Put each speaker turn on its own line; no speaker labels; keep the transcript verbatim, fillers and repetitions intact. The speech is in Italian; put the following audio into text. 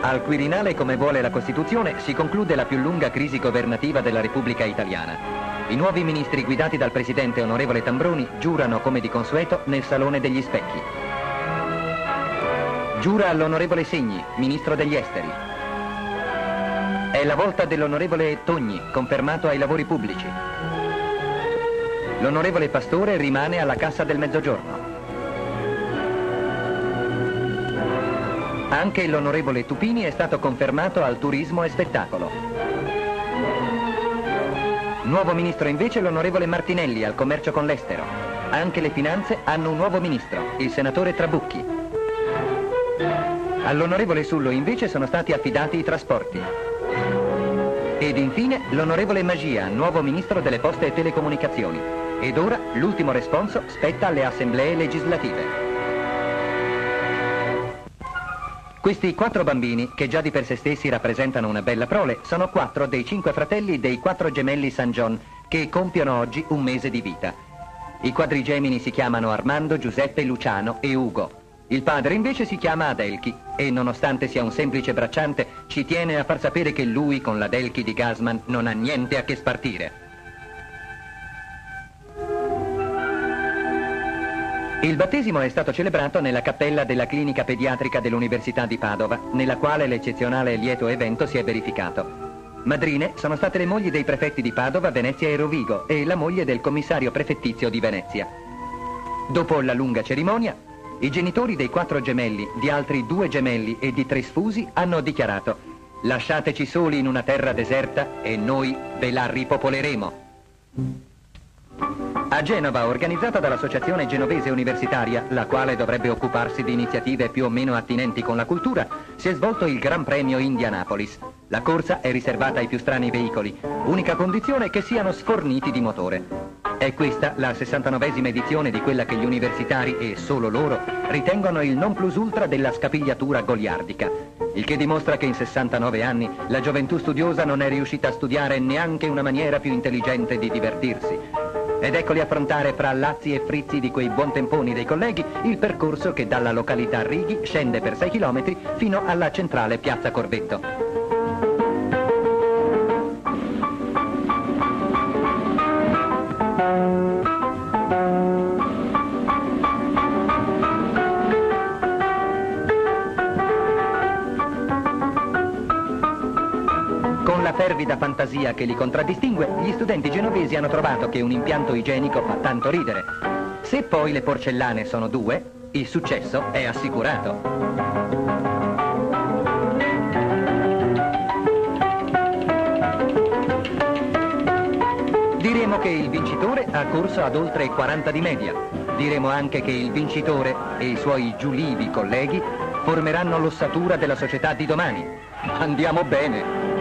Al Quirinale, come vuole la Costituzione, si conclude la più lunga crisi governativa della Repubblica Italiana. I nuovi ministri guidati dal presidente onorevole Tambroni giurano come di consueto nel Salone degli Specchi. Giura all'onorevole Segni, ministro degli Esteri. È la volta dell'onorevole Togni, confermato ai lavori pubblici. L'onorevole Pastore rimane alla Cassa del Mezzogiorno. Anche l'onorevole Tupini è stato confermato al Turismo e Spettacolo. Nuovo ministro invece l'onorevole Martinelli al Commercio con l'Estero. Anche le Finanze hanno un nuovo ministro, il senatore Trabucchi. All'onorevole Sullo invece sono stati affidati i trasporti. Ed infine l'onorevole Magia, nuovo ministro delle Poste e Telecomunicazioni. Ed ora l'ultimo responso spetta alle assemblee legislative. Questi quattro bambini, che già di per sé stessi rappresentano una bella prole, sono quattro dei cinque fratelli dei quattro gemelli San John, che compiono oggi un mese di vita. I quadrigemini si chiamano Armando, Giuseppe, Luciano e Ugo. Il padre invece si chiama Adelchi e, nonostante sia un semplice bracciante, ci tiene a far sapere che lui, con l'Adelchi di Gassman, non ha niente a che spartire. Il battesimo è stato celebrato nella cappella della clinica pediatrica dell'Università di Padova, nella quale l'eccezionale e lieto evento si è verificato. Madrine sono state le mogli dei prefetti di Padova, Venezia e Rovigo e la moglie del commissario prefettizio di Venezia. Dopo la lunga cerimonia, i genitori dei quattro gemelli, di altri due gemelli e di tre sfusi hanno dichiarato: «Lasciateci soli in una terra deserta e noi ve la ripopoleremo». A Genova, organizzata dall'Associazione Genovese Universitaria, la quale dovrebbe occuparsi di iniziative più o meno attinenti con la cultura, si è svolto il Gran Premio Indianapolis. La corsa è riservata ai più strani veicoli, unica condizione che siano sforniti di motore. È questa la sessantanovesima edizione di quella che gli universitari, e solo loro, ritengono il non plus ultra della scapigliatura goliardica. Il che dimostra che in sessantanove anni la gioventù studiosa non è riuscita a studiare neanche una maniera più intelligente di divertirsi. Ed eccoli affrontare fra lazzi e frizzi di quei buontemponi dei colleghi il percorso che dalla località Righi scende per sei chilometri fino alla centrale Piazza Corvetto. Fervida fantasia che li contraddistingue, gli studenti genovesi hanno trovato che un impianto igienico fa tanto ridere. Se poi le porcellane sono due, il successo è assicurato. Diremo che il vincitore ha corso ad oltre quaranta di media. Diremo anche che il vincitore e i suoi giulivi colleghi formeranno l'ossatura della società di domani. Andiamo bene!